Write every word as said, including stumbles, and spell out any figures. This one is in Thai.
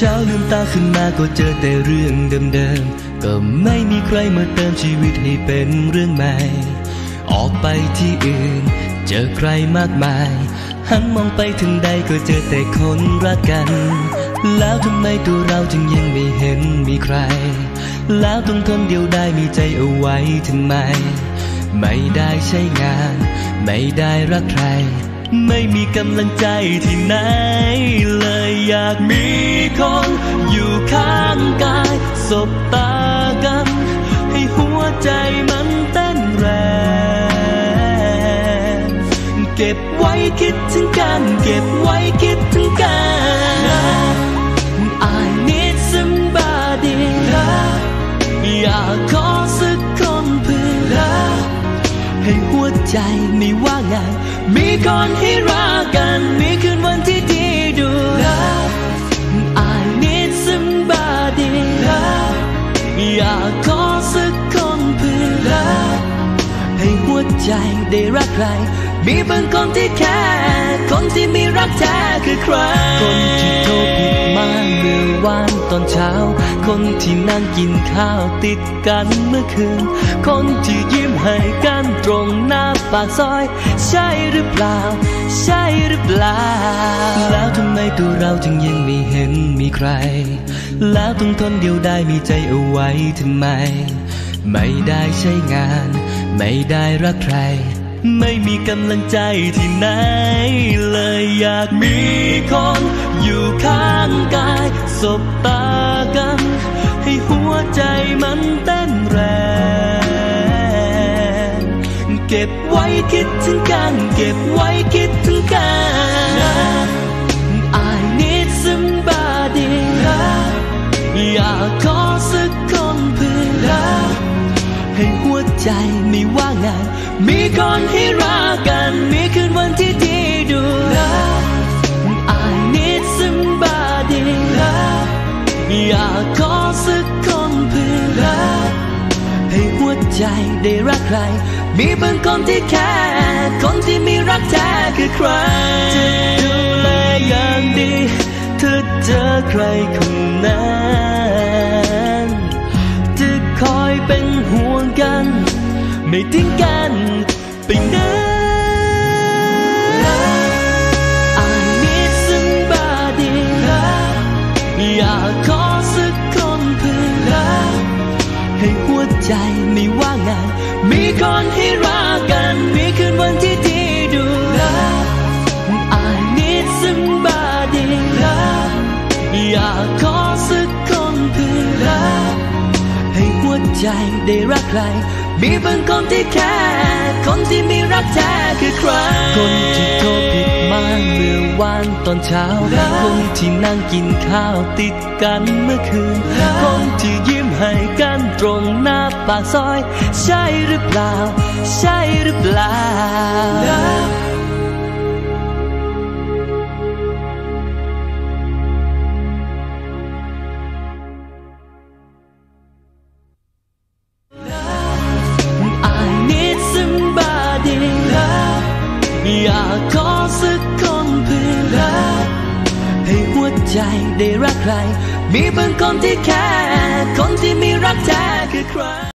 ช้าลืมตาขึ้นมาก็เจอแต่เรื่องเดิมๆก็ไม่มีใครมาเติมชีวิตให้เป็นเรื่องใหม่ออกไปที่อื่นเจอใครมากมายหันมองไปถึงใดก็เจอแต่คนรักกันแล้วทำไมตัวเราจึงยังไม่เห็นมีใครแล้วต้องทนเดียวได้มีใจเอาไว้ทำไมไม่ได้ใช้งานไม่ได้รักใครไม่มีกำลังใจที่ไหนเลยอยากมีคนอยู่ข้างกายสบตากันให้หัวใจมันเต้นแรงเก็บไว้คิดถึงกันเก็บไว้คิดถึงกัน I need somebody อยากขอสักคนเพื่อให้หัวใจไม่ว่างงานมีคนให้รักกันมีคืนวันที่ดีดู I need somebody อยากขอสักคนเพื่อให้หัวใจได้รักใครมีบางคนที่แค่คนที่มีรักแท้คือใครคนที่โทรผิดมาเมื่อวานตอนเช้าคนที่นั่งกินข้าวติดกันเมื่อคืนคนที่ยิ้มให้กันตรงหน้าปากซอยใช่หรือเปล่าใช่หรือเปล่าแล้วทำไมตัวเราจึงยังไม่เห็นมีใครแล้วต้องทนเดียวได้มีใจเอาไว้ทำไมไม่ได้ใช้งานไม่ได้รักใครไม่มีกำลังใจที่ไหนเลยอยากมีคนอยู่ข้างกายสบตากันให้หัวใจมันเต้นแรงเก็บไว้คิดถึงกันเก็บไว้คิดถึงกัน I need somebody อยากขอสักคนเพื่อให้หัวใจไม่ว่างงานมีคนให้รักกันมีคืนวันที่ดีดู I need somebody อยากขอสักคนเพื่อให้หัวใจได้รักใครมีบางคนที่แค่คนที่มีรักแท้คือใครจะดูแลอย่างดีเธอเจอใครคนนั้นจะคอยเป็นห่วงกันไม่ทิ้งกันไปไหน I need somebody อยากขอสักคนเพื่อให้หัวใจไม่ว่างงานมีคนให้รักกันมีคืนวันที่ดีดู I need somebody อยากขอสักคนเพื่อให้หัวใจได้รักใครมีบางคนที่แค่คนที่มีรักแท้คือใครคนที่โทรผิดมาเมื่อวานตอนเช้าคนที่นั่งกินข้าวติดกันเมื่อคืนคนที่ยิ้มให้กันตรงหน้าปากซอยใช่หรือเปล่าใช่หรือเปล่าอยากขอสักคนเพื่อให้หัวใจได้รักใครมีบางคนที่แค่คนที่มีรักแท้คือใคร